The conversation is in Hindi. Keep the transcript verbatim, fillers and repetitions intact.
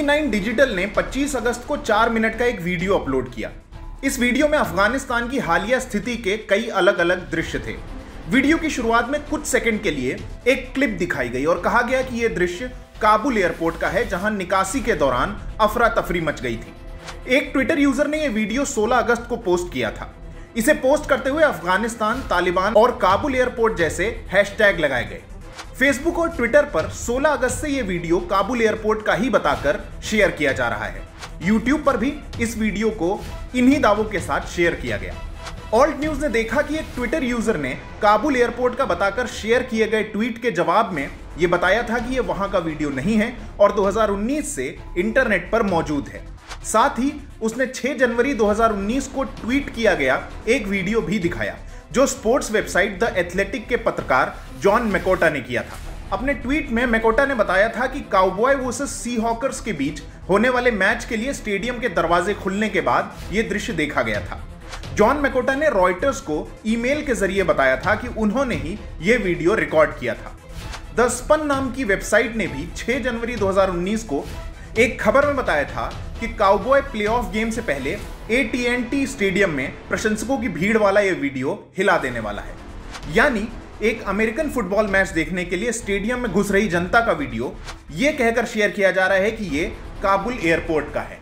टीवी नाइन डिजिटल ने पच्चीस अगस्त को चार मिनट का एक वीडियो अपलोड किया। इस वीडियो में अफगानिस्तान की हालिया स्थिति के कई अलग अलग दृश्य थे। वीडियो की शुरुआत में कुछ सेकंड के लिए एक क्लिप दिखाई गई और कहा गया कि यह दृश्य काबुल एयरपोर्ट का है, जहां निकासी के दौरान अफरा तफरी मच गई थी। एक ट्विटर यूजर ने यह वीडियो सोलह अगस्त को पोस्ट किया था। इसे पोस्ट करते हुए अफगानिस्तान, तालिबान और काबुल एयरपोर्ट जैसे हैशटैग लगाए गए। फेसबुक और ट्विटर पर सोलह अगस्त से यह वीडियो काबुल एयरपोर्ट का ही बताकर शेयर किया जा रहा है। यूट्यूब पर भी इस वीडियो को इन्हीं दावों के साथ शेयर किया गया। ऑल्ट न्यूज ने देखा कि एक ट्विटर यूजर ने काबुल एयरपोर्ट का बताकर शेयर किए गए ट्वीट के जवाब में यह बताया था कि यह वहां का वीडियो नहीं है और दो हज़ार उन्नीस से इंटरनेट पर मौजूद है। साथ ही उसने छह जनवरी दो हज़ार उन्नीस को ट्वीट किया गया एक वीडियो भी दिखाया, जो स्पोर्ट्स वेबसाइट द एथलेटिक के पत्रकार जॉन मैकोटा ने किया था। अपने ट्वीट में मैकोटा ने बताया था कि काउबॉय वर्सेस सी हॉकर्स के बीच होने वाले मैच के लिए स्टेडियम के दरवाजे खुलने के बाद यह दृश्य देखा गया था। जॉन मैकोटा ने रॉयटर्स को ईमेल के जरिए बताया था कि उन्होंने ही यह वीडियो रिकॉर्ड किया था। द स्पन नाम की वेबसाइट ने भी छह जनवरी दो हज़ार उन्नीस को एक खबर में बताया था कि काउबॉय प्लेऑफ गेम से पहले A T and T stadium में प्रशंसकों की भीड़ वाला यह वीडियो हिला देने वाला है। यानी एक अमेरिकन फुटबॉल मैच देखने के लिए स्टेडियम में घुस रही जनता का वीडियो यह कहकर शेयर किया जा रहा है कि यह काबुल एयरपोर्ट का है।